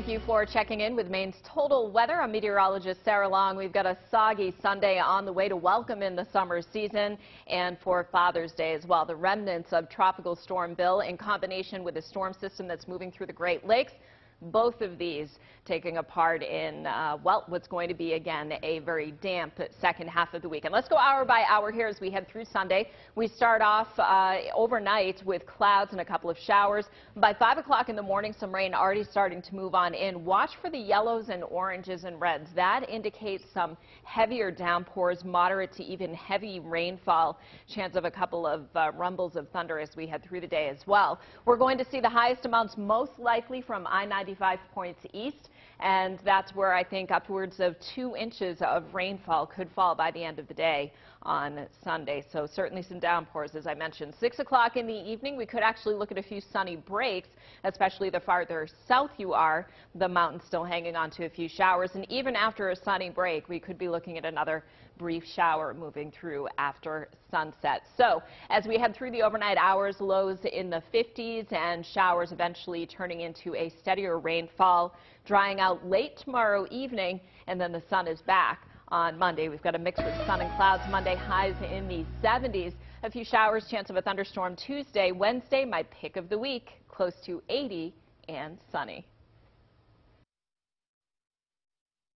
you for checking in with Maine's total weather. I'm meteorologist Sarah Long. We've got a soggy Sunday on the way to welcome in the summer season and for Father's Day as well. The remnants of Tropical Storm Bill in combination with a storm system that's moving through the Great Lakes. Both of these taking a part in, well, what's going to be, again, a very damp second half of the week. And let's go hour by hour here as we head through Sunday. We start off overnight with clouds and a couple of showers. By 5 o'clock in the morning, some rain already starting to move on in. Watch for the yellows and oranges and reds. That indicates some heavier downpours, moderate to even heavy rainfall. Chance of a couple of rumbles of thunder as we head through the day as well. We're going to see the highest amounts most likely from I-95 points east, and that's where I think upwards of 2 inches of rainfall could fall by the end of the day on Sunday. So certainly some downpours, as I mentioned. 6 o'clock in the evening, we could actually look at a few sunny breaks, especially the farther south you are. The mountains still hanging on to a few showers, and even after a sunny break, we could be looking at another brief shower moving through after sunset. So as we head through the overnight hours, lows in the 50s and showers eventually turning into a steadier rainfall, drying out late tomorrow evening, and then the sun is back on Monday. We've got a mix of sun and clouds. Monday highs in the 70s. A few showers, chance of a thunderstorm Tuesday. Wednesday, my pick of the week, close to 80 and sunny.